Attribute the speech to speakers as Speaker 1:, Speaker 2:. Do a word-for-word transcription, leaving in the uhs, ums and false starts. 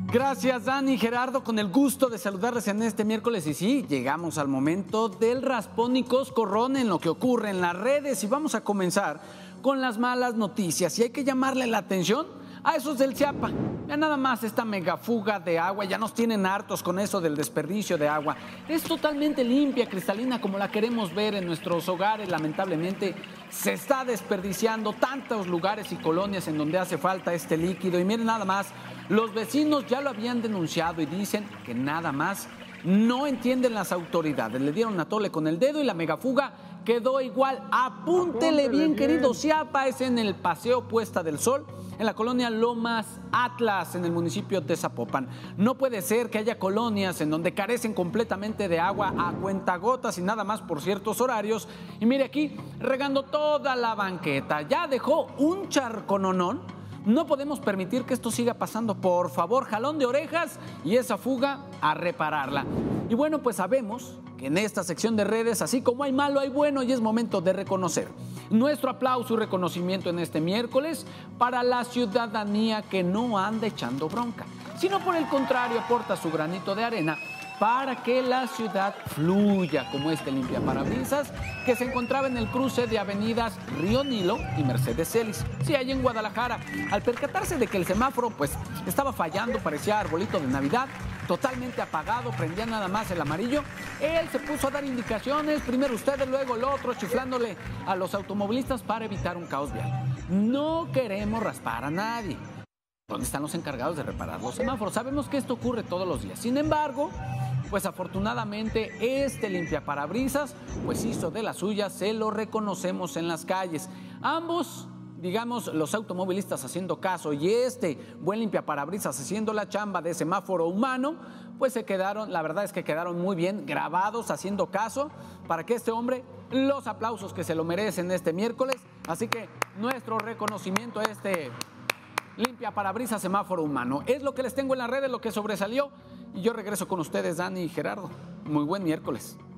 Speaker 1: Gracias, Dani, Gerardo, con el gusto de saludarles en este miércoles. Y sí, llegamos al momento del raspón y coscorrón en lo que ocurre en las redes. Y vamos a comenzar con las malas noticias. Y hay que llamarle la atención a esos del Chiapa. Ya nada más esta megafuga de agua, ya nos tienen hartos con eso del desperdicio de agua. Es totalmente limpia, cristalina, como la queremos ver en nuestros hogares. Lamentablemente se está desperdiciando tantos lugares y colonias en donde hace falta este líquido. Y miren nada más, los vecinos ya lo habían denunciado y dicen que nada más no entienden las autoridades. Le dieron a tole con el dedo y la megafuga quedó igual. Apúntele bien, querido Chiapa, es en el Paseo Puesta del Sol, en la colonia Lomas Atlas, en el municipio de Zapopan. No puede ser que haya colonias en donde carecen completamente de agua a cuentagotas y nada más por ciertos horarios. Y mire aquí, regando toda la banqueta. Ya dejó un charcononón. No podemos permitir que esto siga pasando. Por favor, jalón de orejas y esa fuga a repararla. Y bueno, pues sabemos que en esta sección de redes, así como hay malo, hay bueno, y es momento de reconocer. Nuestro aplauso y reconocimiento en este miércoles para la ciudadanía que no anda echando bronca, sino por el contrario aporta su granito de arena para que la ciudad fluya, como este limpiaparabrisas que se encontraba en el cruce de avenidas Río Nilo y Mercedes Celis, sí, allá en Guadalajara. Al percatarse de que el semáforo pues estaba fallando, parecía arbolito de Navidad, totalmente apagado, prendía nada más el amarillo, él se puso a dar indicaciones, primero ustedes, luego el otro, chiflándole a los automovilistas para evitar un caos vial. No queremos raspar a nadie. ¿Dónde están los encargados de reparar los semáforos? Sabemos que esto ocurre todos los días. Sin embargo, pues afortunadamente este limpiaparabrisas pues hizo de las suyas, se lo reconocemos en las calles. Ambos, digamos, los automovilistas haciendo caso y este buen limpiaparabrisas haciendo la chamba de semáforo humano, pues se quedaron, la verdad es que quedaron muy bien grabados haciendo caso para que este hombre, los aplausos que se lo merecen este miércoles. Así que nuestro reconocimiento a este limpiaparabrisas semáforo humano. Es lo que les tengo en las redes, lo que sobresalió. Y yo regreso con ustedes, Dani y Gerardo. Muy buen miércoles.